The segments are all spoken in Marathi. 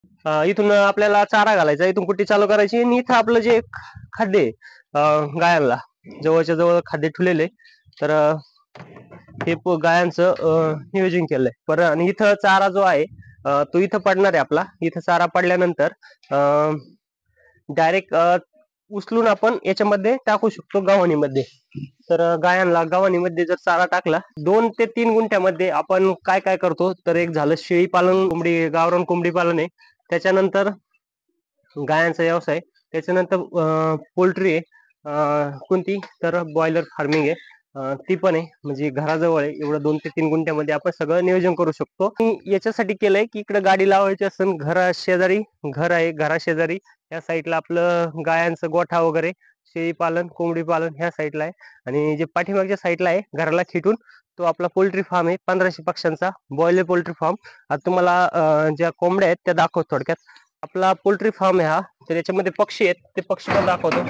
इथून आपल्याला चारा घालायचा, इथून कुट्टी चालू करायची आणि इथं आपलं जे खाद्य आहे गायांना जवळच्या जवळ खाद्य ठेवलेले. तर हे गायांचं नियोजन केलंय परत. आणि इथं चारा जो आहे तो इथं पडणार आहे आपला. इथं चारा पडल्यानंतर डायरेक्ट उचलून आपण याच्यामध्ये टाकू शकतो गव्हाणीमध्ये. तर गायांना गव्हाणीमध्ये जर चारा टाकला 2 ते 3 गुंठ्यामध्ये आपण काय काय करतो, तर एक झालं शेळी पालन, कोंबडी, गावरान कोंबडी पालन आहे. त्याच्यानंतर गायांचा व्यवसाय, त्याच्यानंतर पोल्ट्री आहे, कोणती तर बॉयलर फार्मिंग आहे, ती पण आहे. म्हणजे घराजवळ आहे, एवढं 2 ते 3 गुंठ्यामध्ये आपण सगळं नियोजन करू शकतो. याच्यासाठी केलंय की इकडे गाडी लावायची असेल, घरा शेजारी घर आहे, घरा शेजारी या साईडला आपलं गायांचं गोठा वगैरे, शेळी पालन, कोंबडी पालन ह्या साईडला आहे. आणि जे पाठीमागच्या साईडला आहे घराला खिटून, तो आपला पोल्ट्री फार्म आहे, 1500 पक्ष्यांचा बॉयलर पोल्ट्री फार्म. आता तुम्हाला ज्या कोंबड्या आहेत त्या दाखवतो थोडक्यात. आपला पोल्ट्री फार्म आहे हा. तर याच्यामध्ये पक्षी आहेत, ते पक्षी पण दाखवतो.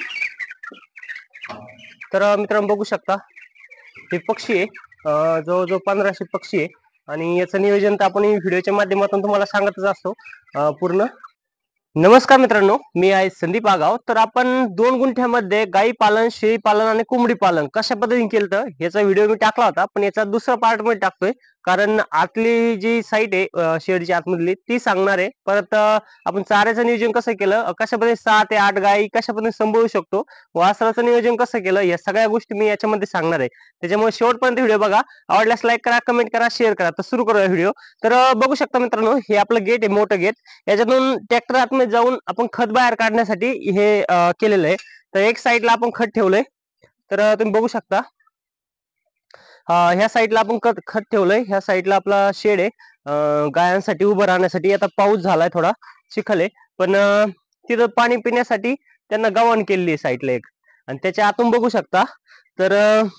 तर मित्रांनो बघू शकता हे पक्षी आहे, जवळजवळ 1500 पक्षी आहे. आणि याचं नियोजन तर आपण व्हिडिओच्या माध्यमातून तुम्हाला सांगतच असतो पूर्ण. नमस्कार मित्रांनो, मी आहे संदीप आगाव. तर आपण 2 गुंठ्यामध्ये गाई पालन, शेळी पालन आणि कोंबडी पालन कशा पद्धतीने केलं तर याचा व्हिडिओ मी टाकला होता, पण याचा दुसरा पार्ट मध्ये टाकतोय. कारण आतली जी साईट आहे शेडची आतमधली ती सांगणार आहे. परत आपण चाऱ्याचं नियोजन कसं केलं, कशा पद्धतीने 6 ते 8 गाई कशा पद्धतीने सांभाळू शकतो, वासराचं नियोजन कसं केलं, या सगळ्या गोष्टी मी याच्यामध्ये सांगणार आहे. त्याच्यामुळे शेवटपर्यंत व्हिडिओ बघा. आवडल्यास लाईक करा, कमेंट करा, शेअर करा. तर सुरू करूया व्हिडिओ. तर बघू शकता मित्रांनो, हे आपलं गेट आहे, मोठं गेट. याच्यातून ट्रॅक्टर आतमध्ये जाऊन आपण खत बाहेर काढण्यासाठी हे केलेलं आहे. तर एक साईडला आपण खत ठेवलंय. तर तुम्ही बघू शकता ह्या साईडला आपण खत ठेवलंय. ह्या साईडला आपला शेड आहे गायांसाठी उभं राहण्यासाठी. आता पाऊस झालाय, थोडा चिखल आहे, पण तिथं पाणी पिण्यासाठी त्यांना गव्हाण केलेली आहे साईडला एक. आणि त्याच्या आतून बघू शकता तर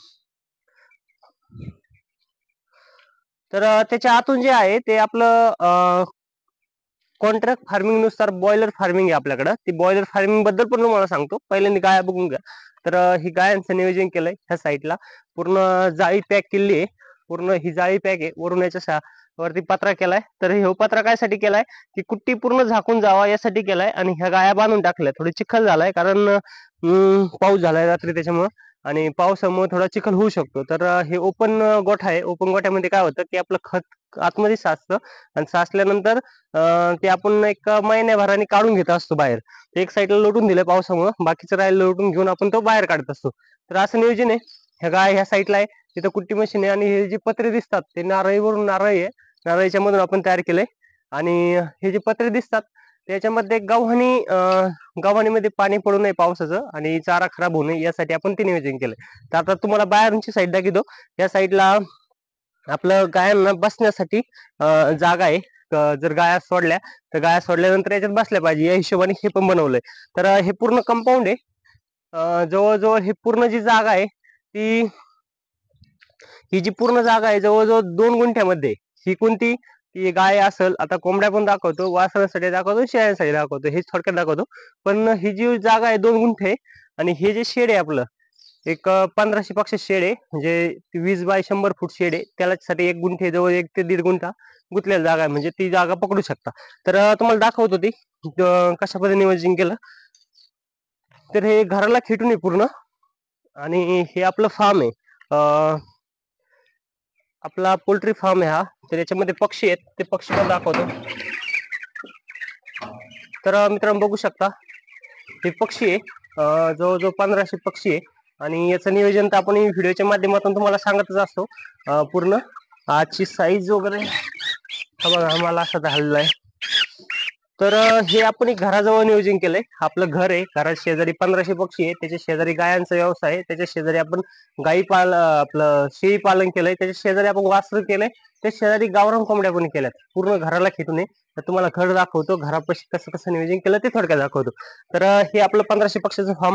त्याच्या आतून जे आहे ते आपलं कॉन्ट्रॅक्ट फार्मिंग नुसार बॉयलर फार्मिंग आहे आपल्याकडं. ती बॉयलर फार्मिंग बद्दल पण तुम्हाला सांगतो. पहिल्यांदा गाया बघून घ्या. तर ही गायांचं नियोजन केलंय. ह्या साईडला पूर्ण जाळी पॅक केली आहे. पूर्ण ही जाळी पॅक आहे. वरून याच्या वरती पत्रा केलाय. तर हे पत्रा कायसाठी केलाय, की कुट्टी पूर्ण झाकून जावा यासाठी केलाय. आणि ह्या गाया बांधून टाकल्या. थोडी चिखल झालाय कारण पाऊस झालाय रात्री, त्याच्यामुळे. आणि पावसामुळे थोडा चिखल होऊ शकतो. तर हे ओपन गोठा आहे. ओपन गोठ्यामध्ये काय होतं की आपलं खत आतमध्ये साचतं. आणि साचल्यानंतर ते आपण एक महिन्याभराने काढून घेत असतो बाहेर. एक साईडला लोटून दिलं पावसामुळे, बाकीचं राहिलं लोटून घेऊन आपण तो बाहेर काढत असतो. तर असं नियोजन आहे. ह्या गाय ह्या साईडला आहे, तिथं कुट्टी मशीन आहे. आणि हे जे पत्रे दिसतात ते नारळीवरून नारळी आहे, नारळीच्या मधून आपण तयार केलंय. आणि हे जे पत्रे दिसतात त्याच्यामध्ये गव्हाणीमध्ये पाणी पडू नये पावसाचं, आणि चारा खराब होऊ नये यासाठी आपण ते नियोजन केलंय. तर आता तुम्हाला बाहेरची साईड दाखवतो. या साईडला आपलं गायांना बसण्यासाठी जागा आहे. जर गाया सोडल्या तर गाया सोडल्यानंतर याच्यात बसल्या पाहिजे या हिशोबाने हे पण बनवलंय. तर हे पूर्ण कंपाऊंड आहे. जवळजवळ ही पूर्ण जी जागा आहे ही जी पूर्ण जागा आहे जवळजवळ 2 गुंठ्यामध्ये. ही कोणती, की गाय असेल, आता कोंबड्या पण दाखवतो, वासरासाठी दाखवतो, शेळ्यांसाठी दाखवतो, हे थोडक्यात दाखवतो. पण ही जी जागा आहे 2 गुंठे, आणि हे जे शेड आहे आपलं एक 1500 पक्ष शेड आहे. म्हणजे 20 बाय 100 फूट शेड आहे. त्यासाठी 1 गुंठे, जवळ 1 ते 1.5 गुंठा गुंतलेली जागा आहे. म्हणजे ती जागा पकडू शकता. तर तुम्हाला दाखवतो ती कशा पद्धतीने नियोजन केलं. तर हे घराला खिटून आहे पूर्ण. आणि हे आपलं फार्म आहे, आपला पोल्ट्री फार्म आहे हा. तर याच्यामध्ये पक्षी आहेत, ते पक्षी पण दाखवतो. तर मित्रांनो बघू शकता हे पक्षी आहे, जवळजवळ 1500 पक्षी आहे. आणि याचं नियोजन तर आपण व्हिडिओच्या माध्यमातून तुम्हाला सांगतच असतो पूर्ण. आजची साईज वगैरे हा बघा, आम्हाला असं झालेलं आहे. तर हे आपण एक घराजवळ नियोजन केलंय. आपलं घर आहे, घरात शेजारी 1500 पक्षी आहे, त्याच्या शेजारी गायांचा व्यवसाय आहे, त्याच्या शेजारी आपण आपलं शेळी पालन केलंय, त्याच्या शेजारी आपण वासर केलंय, त्या शेजारी गावरान कोंबड्या पण केल्यात. पूर्ण घराला खिटून आहे. तर तुम्हाला घर दाखवतो, घरापाशी कसं कसं नियोजन केलं ते थोडक्यात दाखवतो. तर हे आपलं 1500 पक्षाचं फार्म.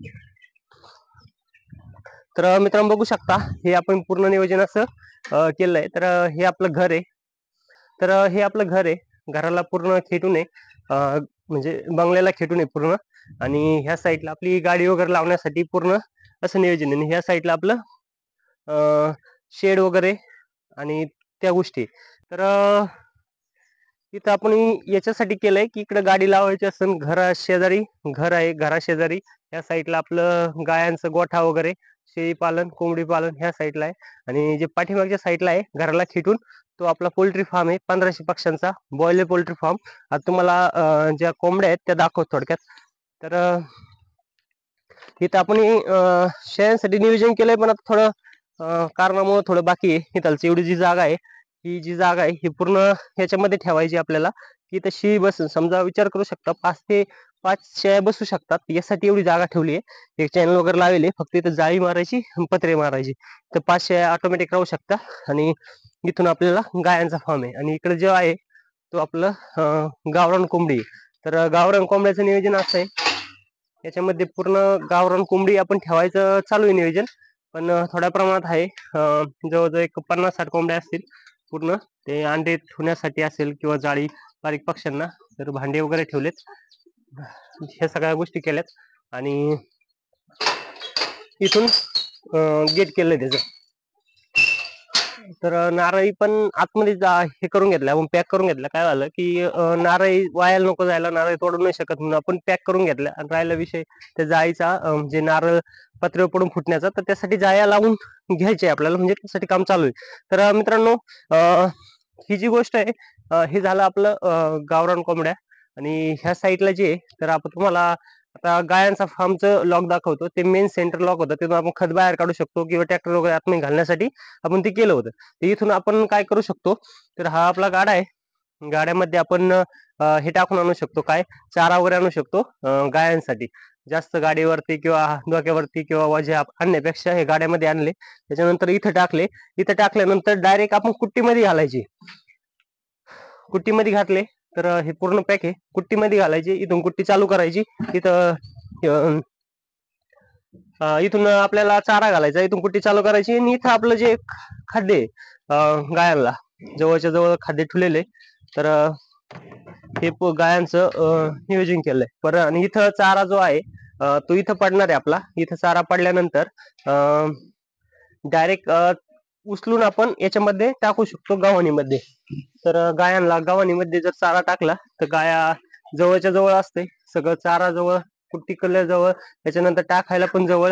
तर मित्रांनो बघू शकता हे आपण पूर्ण नियोजन असं केलंय. तर हे आपलं घर आहे. तर हे आपलं घर आहे, घराला पूर्ण खेटून आहे, म्हणजे बंगल्याला खेटून आहे पूर्ण. आणि ह्या साईडला आपली गाडी वगैरे लावण्यासाठी पूर्ण असं नियोजन आहे. आणि ह्या साईडला आपलं शेड वगैरे आणि त्या गोष्टी. तर तिथं आपण याच्यासाठी केलंय की इकडे गाडी लावायची असेल, घरा शेजारी घर आहे, घरा शेजारी या साईडला आपलं गायांचं गोठा वगैरे, शेळी पालन, कोंबडी पालन ह्या साईडला आहे. आणि जे पाठीमागच्या साईडला आहे घराला खिटून, तो आपला पोल्ट्री फार्म आहे 1500 पक्ष्यांचा बॉयलर पोल्ट्री फार्म. आता तुम्हाला ज्या कोंबड्या आहेत त्या दाखवतो थोडक्यात. तर इथं आपण शेळ्यांसाठी नियोजन केलंय, पण आता थोडं कारणामुळे थोडं बाकी आहे. इथलची एवढी जी जागा आहे, ही जी जागा आहे ही पूर्ण ह्याच्यामध्ये ठेवायची आपल्याला, की इथं शेळी बसून समजा विचार करू शकता 5 ते 5 शेळ्या बसू शकतात. यासाठी एवढी जागा ठेवली आहे. एक चॅनल वगैरे लावले, फक्त इथं जाळी मारायची, पत्रे मारायची, तर 5 शेळ्या ऑटोमॅटिक राहू शकता. आणि इथून आपल्याला गायांचा फार्म आहे. आणि इकडे जो आहे तो आपलं गावरान कोंबडी. तर गावरान कोंबड्याचं नियोजन असं आहे, याच्यामध्ये पूर्ण गावरान कोंबडी आपण ठेवायचं चालू आहे नियोजन, पण थोड्या प्रमाणात आहे. जवळजवळ एक 50-60 कोंबड्या असतील पूर्ण. ते अंडे ठेवण्यासाठी असेल किंवा जाळी बारीक पक्ष्यांना, तर भांडे वगैरे ठेवलेत, ह्या सगळ्या गोष्टी केल्यात. आणि इथून गेट केलंय त्याचं. तर नारळी पण आतमध्ये हे करून घेतलं, आपण पॅक करून घेतलं. काय झालं की नारळी वायाला नको जायला, नारळी तोडू नाही शकत म्हणून आपण पॅक करून घेतलं. आणि राहिला विषय त्या जाळीचा, जे नारळ पत्र्यावर पडून फुटण्याचा, तर त्यासाठी जाळ्या लावून घ्यायचे आपल्याला, म्हणजे त्यासाठी काम चालू आहे. तर मित्रांनो, ही जी गोष्ट आहे हे झालं आपलं गावरान कोंबड्या. आणि ह्या साईडला जे तर आपण तुम्हाला आता गायांचा फार्मचं लॉक दाखवतो. ते मेन सेंटर लॉक होतं, तिथून आपण खत बाहेर काढू शकतो किंवा ट्रॅक्टर वगैरे आतमध्ये घालण्यासाठी आपण ते केलं होतं. तर इथून आपण काय करू शकतो, तर हा आपला गाडा आहे, गाड्यामध्ये आपण हे टाकून आणू शकतो, काय चारा वगैरे आणू शकतो गायांसाठी. जास्त गाडीवरती किंवा डोक्यावरती किंवा वजे आणण्यापेक्षा हे गाड्यामध्ये आणले, त्याच्यानंतर इथं टाकले. इथं टाकल्यानंतर डायरेक्ट आपण कुट्टीमध्ये घालायची. कुट्टीमध्ये घातले तर हे पूर्ण पॅक आहे, कुट्टीमध्ये घालायची, इथून कुट्टी चालू करायची. इथं इथून आपल्याला चारा घालायचा, इथून कुट्टी चालू करायची. आणि इथं आपलं जे खाद्य आहे गायांना, जवळच्या जवळ खाद्य ठेवलेले. तर हे गायांचं नियोजन केलंय बरं. आणि इथं चारा जो आहे तो इथं पडणार आहे आपला. इथं चारा पडल्यानंतर डायरेक्ट उचलून आपण याच्यामध्ये टाकू शकतो, गव्हाणीमध्ये. तर गायांना गव्हाणीमध्ये जर चारा टाकला तर गाया जवळच्या जवळ असते, सगळं चारा जवळ, कुट्टी जवळ, त्याच्यानंतर टाकायला पण जवळ.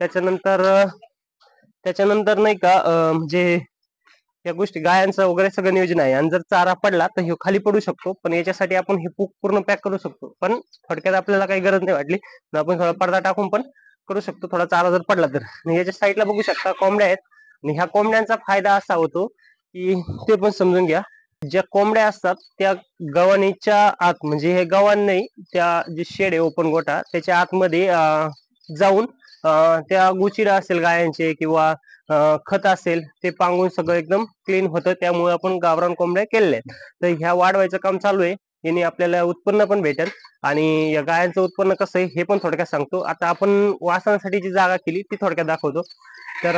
त्याच्यानंतर नाही का म्हणजे या गोष्टी गायांचं वगैरे सगळं नियोजन आहे. आणि जर चारा पडला तर हे खाली पडू शकतो, पण याच्यासाठी आपण हे पूर्ण पॅक करू शकतो. पण थोडक्यात आपल्याला काही गरज नाही वाटली, आपण थोडा पडदा टाकून पण करू शकतो, थोडा चारा जर पडला तर. आणि याच्या साईडला बघू शकता कोंबड्या आहेत. आणि ह्या कोंबड्यांचा फायदा असा होतो की, ते पण समजून घ्या, ज्या कोंबड्या असतात त्या गव्हाणीच्या आत, म्हणजे हे गव्हाण नाही, त्या जे शेड आहे ओपन गोठा त्याच्या आतमध्ये जाऊन त्या गुचिडा असेल गायांचे किंवा खत असेल ते पांगून सगळं एकदम क्लीन होतं. त्यामुळे आपण गावरान कोंबड्या केलेल्या आहेत. तर ह्या वाढवायचं काम चालू आहे, याने आपल्याला उत्पन्न पण भेटेल. आणि या गायांचं उत्पन्न कसं आहे हे पण थोडक्यात सांगतो. आता आपण वासनासाठी जी जागा केली ती थोडक्यात दाखवतो. तर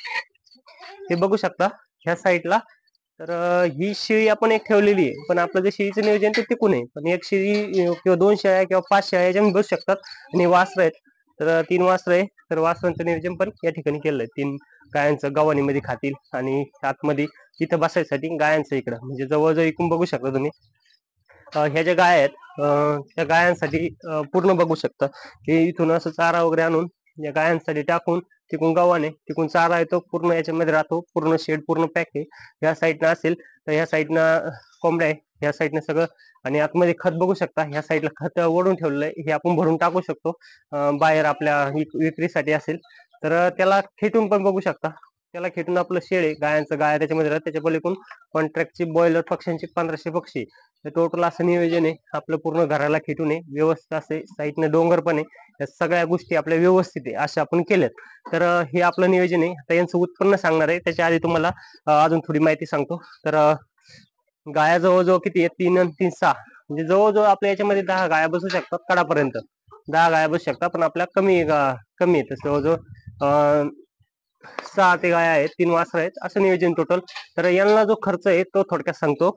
हे बघू शकता ह्या साईडला. तर ही शेळी आपण एक ठेवलेली आहे, पण आपलं जे शेळीचं नियोजन ते टिकून आहे. पण एक शेळी किंवा 2 शेळ्या किंवा 5 शेळ्या याच्यामध्ये बसू शकतात. आणि वासरं आहेत, तर 3 वासरं आहे. तर वासरांचं नियोजन पण या ठिकाणी केलंय. 3 गायांचं गव्हाणीमध्ये खातील आणि आतमध्ये इथं बसायसाठी गायांचं इकडं, म्हणजे जवळजवळ इकडून बघू शकता तुम्ही. ह्या ज्या गाय आहेत त्या गायांसाठी पूर्ण बघू शकता की इथून असं चारा वगैरे आणून या गायांसाठी टाकून, तिकून गव्हाणे, तिकून चारा येतो, पूर्ण याच्यामध्ये राहतो. पूर्ण शेड पूर्ण पॅक आहे. ह्या साईडनं असेल तर ह्या साईडनं कोंबड्या आहे, ह्या साईडनं सगळं. आणि आतमध्ये खत बघू शकता, ह्या साईडला खत ओढून ठेवलेलं आहे, हे आपण भरून टाकू शकतो बाहेर आपल्या विक्रीसाठी असेल तर. त्याला खेटून पण बघू शकता, त्याला खेटून आपलं शेड आहे गायांचं, गाय त्याच्यामध्ये राहत. त्याच्या पलीकडून कॉन्ट्रॅक्टची बॉयलर पक्ष्यांची 1500 पक्षी. टोटल असं नियोजन आहे आपलं, पूर्ण घराला खेटून आहे, व्यवस्थित असे. साईडने डोंगर पण आहे, या सगळ्या गोष्टी आपल्या व्यवस्थित आहे अशा आपण केल्यात. तर हे आपलं नियोजन आहे. आता यांचं उत्पन्न सांगणार आहे, त्याच्या आधी तुम्हाला अजून थोडी माहिती सांगतो. तर गाया जवळजवळ किती आहे, 3 आणि 3 6, म्हणजे जवळजवळ आपल्या याच्यामध्ये 10 गाया बसू शकतात कडापर्यंत. 10 गाया बसू शकतात, पण आपल्या कमी आहेत जवळजवळ 6 ते गाया आहेत, 3 वासरं आहेत, असं नियोजन टोटल. तर यांना जो खर्च आहे तो थोडक्यात सांगतो,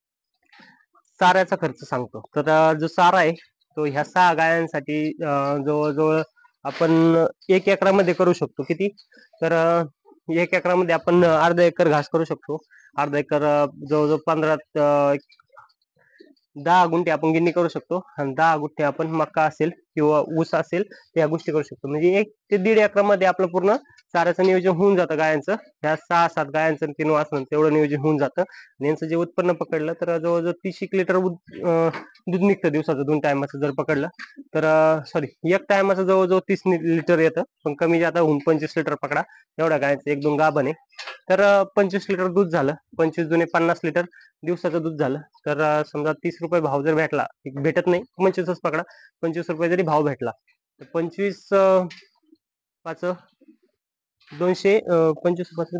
चाऱ्याचा खर्च सांगतो. तर जो चारा आहे तो ह्या 6 गायांसाठी जवळजवळ आपण 1 एकरामध्ये करू शकतो. किती, तर 1 एकरामध्ये आपण अर्धा एकर घास करू शकतो. अर्धा एकर जवळजवळ 10 गुंठे आपण गिरणी करू शकतो आणि 10 गुंठे आपण मका असेल किंवा ऊस असेल त्या गोष्टी करू शकतो. म्हणजे 1 ते 1.5 एकरामध्ये आपलं पूर्ण चाऱ्याचं नियोजन होऊन जातं गायांचं. ह्या 6-7 गायांचं आणि 3 वासरांचं तेवढं नियोजन होऊन जातं आणि यांचं जे उत्पन्न पकडलं तर जवळजवळ 30 एक लिटर दूध निघतं दिवसाचं 2 टायमाचं जर पकडलं तर सॉरी 1 टायमाचं जवळजवळ 30 लिटर येतं, पण कमी जादा होऊन 25 लिटर पकडा. एवढ्या गायांचं 1-2 गाभण आहे. तर 25 लिटर दूध झालं. 25 दुणे 50 लिटर दिवसाचं दूध झालं. तर समजा 30 रुपये भाव जर भेटला, भेटत नाही 25च पकडा, 25 रुपये जरी भाव भेटला तर 25 पाच 200 25 पाच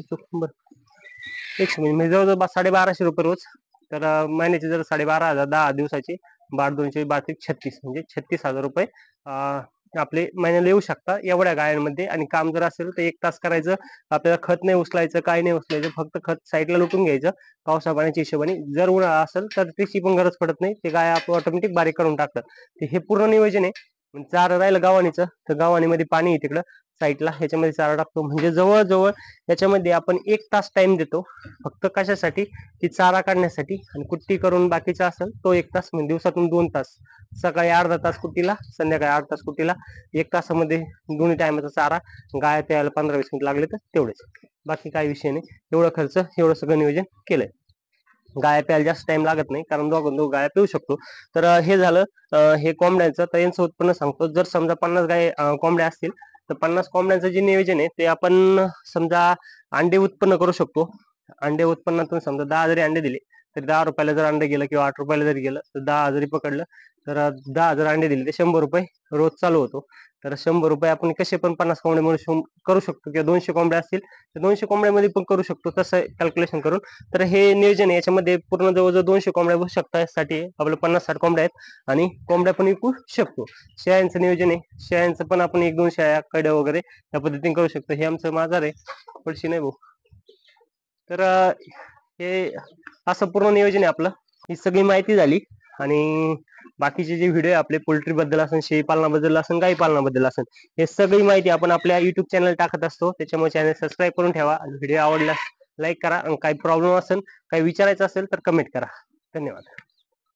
100 म्हणजे जवळजवळ 1250 रुपये रोज. तर महिन्याचे जर 12,500 10 दिवसाचे 12 200 12 36 म्हणजे 36,000 रुपये आपले महिन्याला येऊ शकता एवढ्या गायांमध्ये. आणि काम जर असेल तर 1 तास करायचं, आपल्याला खत नाही उचलायचं, काही नाही उचलायचं, फक्त खत साईडला लुटून घ्यायचं पावसा पाण्याच्या हिशोबाने. जर उन्हाळा असेल तर त्याची पण गरज पडत नाही, ते गाय ऑटोमॅटिक बारीक करून टाकतात. हे पूर्ण नियोजन आहे. चारा राहिलं गावाणीचं, तर गावाणीमध्ये पाणी आहे तिकडं साईडला, ह्याच्यामध्ये चारा टाकतो. म्हणजे जवळजवळ याच्यामध्ये आपण 1 तास टाइम देतो फक्त कशासाठी, की चारा काढण्यासाठी. आणि कुट्टी करून बाकीचा असेल तो 1 तास, म्हणजे दिवसातून 2 तास, सकाळी अर्धा तास कुट्टीला, संध्याकाळी 8 तास कुट्टीला. 1 तासामध्ये दोन्ही टायमाचा चारा, गाय प्यायला 15-20 मिनिट लागले तर तेवढेच, बाकी काही विषय नाही. एवढं खर्च, एवढं सगळं नियोजन केलंय. गाय प्यायला जास्त टाइम लागत नाही, कारण दोघं गाय पिऊ शकतो. तर हे झालं हे कोंबड्यांचं. तर यांचं उत्पन्न सांगतो. जर समजा 50 गाय कोंबड्या असतील तर 50 कोंबड्यांचं जे नियोजन आहे ते आपण समजा अंडे उत्पन्न करू शकतो. अंडे उत्पन्नातून समजा 10 जरी अंडे दिले तर 10 रुपयाला जर अंडे गेलं किंवा 8 रुपयाला जरी गेलं तर 10 जरी पकडलं तर 10 जर अंडे दिले तर 100 रुपये रोज चालू होतो. तर 100 रुपये आपण कसे पण 50 कोंबड्यामध्ये करू शकतो, किंवा 200 कोंबड्या असतील तर 200 कोंबड्यामध्ये पण करू शकतो, तसं कॅल्क्युलेशन करून. तर हे नियोजन आहे. याच्यामध्ये पूर्ण जवळजवळ 200 कोंबड्या बसू शकतात. यासाठी आपलं 50-60 कोंबड्या आहेत आणि कोंबड्या पण विकू शकतो. शेळ्यांचं नियोजन आहे. शेळ्यांचं पण आपण 1-2 शेळ्या कड्या वगैरे त्या पद्धतीने करू शकतो. हे आमचं माझा आहे, पडशी नाही भाऊ. तर हे असं पूर्ण नियोजन आहे आपलं. ही सगळी माहिती झाली. आणि बाकीचे जे व्हिडिओ आपले पोल्ट्री बद्दल असेल, शेळी पालनाबद्दल असेल, गाई पालनाबद्दल असेल, हे सगळी माहिती आपण आपल्या युट्यूब चॅनल टाकत असतो. त्याच्यामुळे चॅनल सबस्क्राईब करून ठेवा. आणि व्हिडिओ आवडल्यास लाईक करा. आणि काही प्रॉब्लेम असेल, काही विचारायचं असेल तर कमेंट करा. धन्यवाद.